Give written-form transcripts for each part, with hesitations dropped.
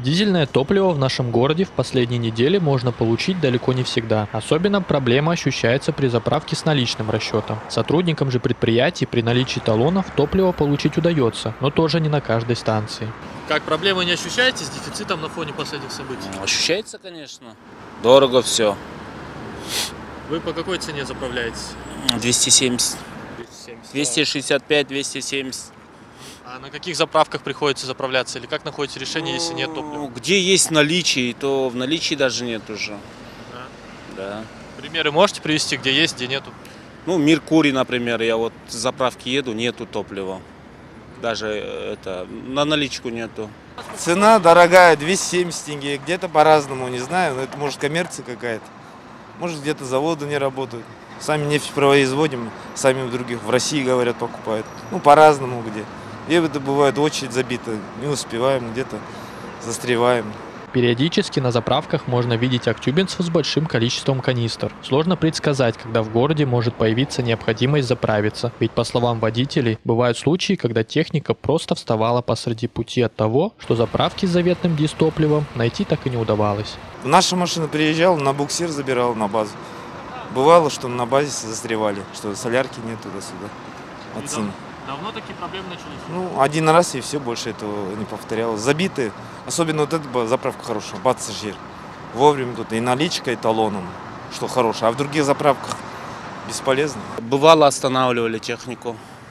Дизельное топливо в нашем городе в последние недели можно получить далеко не всегда. Особенно проблема ощущается при заправке с наличным расчетом. Сотрудникам же предприятий при наличии талонов топливо получить удается, но тоже не на каждой станции. Как, проблемы не ощущаете с дефицитом на фоне последних событий? Ощущается, конечно. Дорого все. Вы по какой цене заправляетесь? 270. 265, 270. А на каких заправках приходится заправляться? Или как находите решение, если нет топлива? Где есть наличие, то в наличии даже нет уже. Да. Примеры можете привести, где есть, где нету? Ну, Меркурий, например, я вот с заправки еду, нету топлива. Даже на наличку нету. Цена дорогая, 270 тенге, где-то по-разному, не знаю, но это может коммерция какая-то. Может где-то заводы не работают. Сами нефть производим, сами в других, в России, говорят, покупают. Ну, по-разному где. Где-то бывает очередь забита, не успеваем, где-то застреваем. Периодически на заправках можно видеть актюбинцев с большим количеством канистр. Сложно предсказать, когда в городе может появиться необходимость заправиться, ведь, по словам водителей, бывают случаи, когда техника просто вставала посреди пути от того, что заправки с заветным дизтопливом найти так и не удавалось. Наша машина приезжала, на буксир забирала на базу. Бывало, что на базе застревали, что солярки нет туда-сюда. От цены. Давно такие проблемы начались? Ну, один раз и все, больше этого не повторялось. Забиты, особенно вот эта заправка хорошая, пассажир. Вовремя тут и наличка, и талоном, что хорошее. А в других заправках бесполезно. Бывало останавливали технику.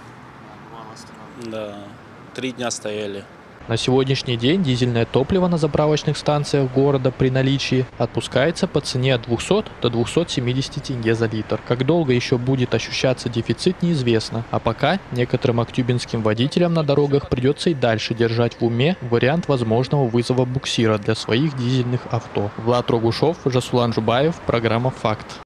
Да, 3 дня стояли. На сегодняшний день дизельное топливо на заправочных станциях города при наличии отпускается по цене от 200 до 270 тенге за литр. Как долго еще будет ощущаться дефицит, неизвестно. А пока некоторым актюбинским водителям на дорогах придется и дальше держать в уме вариант возможного вызова буксира для своих дизельных авто. Влад Рогушов, Жасулан Жубаев, программа «Факт».